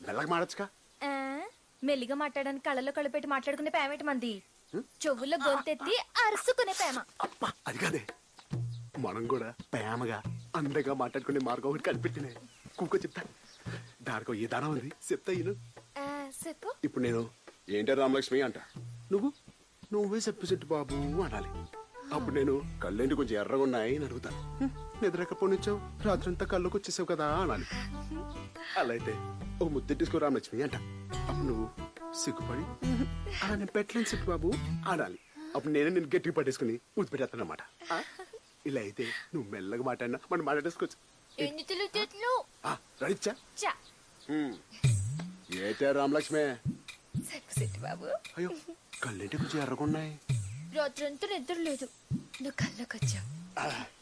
మెల్లగా మాడచ్చుగా. ఆ, మెల్లిగా మాట్లాడడానికి కళ్ళలో కళ్ళు పెట్టి మాట్లాడుకునే పేమేటి మంది, చెవుల్లో గొంతెత్తి అరుసుకునే పేమ. అబ్బా అది కాదే, మనం కూడా ప్రేమగా అందంగా మాట్లాడుకునే మార్గం ఒకటి కనిపెట్టినే. కూకో చెప్తా, దానికో ఏ దానం ఉంది చెప్తా ఈయన. చెప్పు. ఇప్పుడు నేను ఏంటో రామలక్ష్మి అంట, నువ్వే చెప్పు బాబు అనాలి. అప్పుడు నేను కళ్ళేంటి కొంచెం ఎర్రగా ఉన్నాయి అని అడుగుతాను. నిద్రకపోనిచ్చావు, రాత్రంతా కళ్ళకు వచ్చేసావు కదా అనాలి. అలా అయితే ఓ ముద్దెట్టేసుకో రామలక్ష్మి అంట. అప్పుడు నువ్వు సిగ్గుపడి అలా నేను పెట్టలేను చెప్పు బాబు అనాలి. అప్పుడు నేనే నేను గట్టిగా పట్టేసుకుని ముద్దు పెట్టేస్తాను అనమాట. ఇలా అయితే నువ్వు మెల్లగా మాట్లాడినా మనం మాట్లాడేసుకోవచ్చు. రడిచ్చా ఏటా రామలక్ష్మి? బాబు అయ్యో కళ్ళేంటి కొంచెం ఎర్రగా ఉన్నాయి. రాత్రంతా నిద్ర లేదు, నువ్వు కళ్ళకొచ్చావు.